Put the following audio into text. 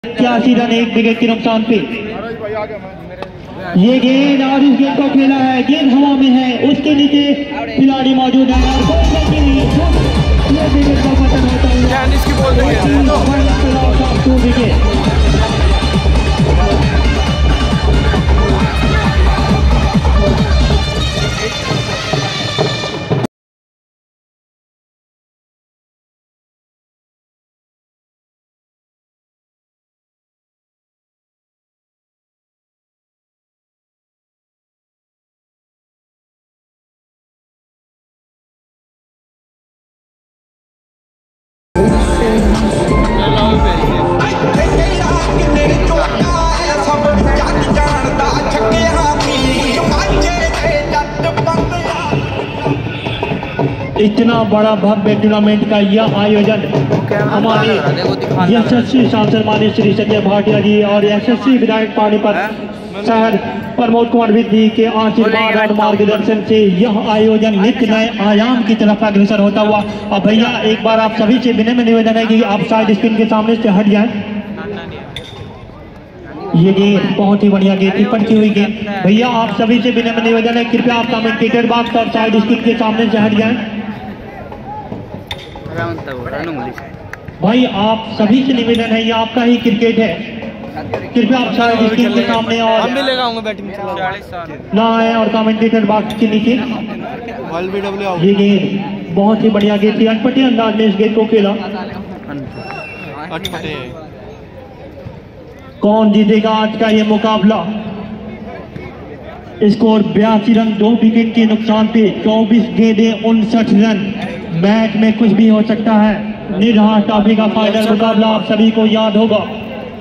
81 run 1 wicket के नुकसान पे। ये गेंद और इस गेंद को खेला है, गेंद हवा में है, उसके नीचे खिलाड़ी मौजूद है और कोई गलती नहीं। ये विकेट का पतन होता हुआ इतना बड़ा भव्य टूर्नामेंट का यह आयोजन हमारे यशस्वी सांसद माननीय श्री संजय भाटिया जी और यशस्वी विधायक पानीपत शहर प्रमोद कुमार विद्य के आशीर्वाद और मार्गदर्शन से यह आयोजन नित्य नए आयाम की तरफ अग्रसर होता हुआ। अब भैया एक बार आप सभी से विनम्र निवेदन है कि आप साइड स्क्रीन के सामने से हट जाएं। ये गेंद बहुत ही बढ़िया गेंद थी, पटकी हुई गेंद। भैया आप सभी से विनम्र निवेदन है, कृपया आप कमेंटेटर बॉक्स और साइड स्क्रीन के सामने से हट जाएं। भाई आप सभी से निवेदन है, ये आपका ही क्रिकेट है, कृपया आप साइड स्क्रीन के सामने और हम भी लगाऊंगा बैटिंग ना आए और कमेंटेटर बॉक्स के नीचे। ये गेंद बहुत ही बढ़िया गेंद थी, अटपटे अंदाज में इस गेंद को खेला। कौन जीतेगा आज का ये मुकाबला? स्कोर 82 रन 2 विकेट के नुकसान पे, 24 गेंदें 59 रन। मैच में कुछ भी हो सकता है। निर्हार ट्रॉफी का फाइनल मुकाबला आप सभी को याद होगा।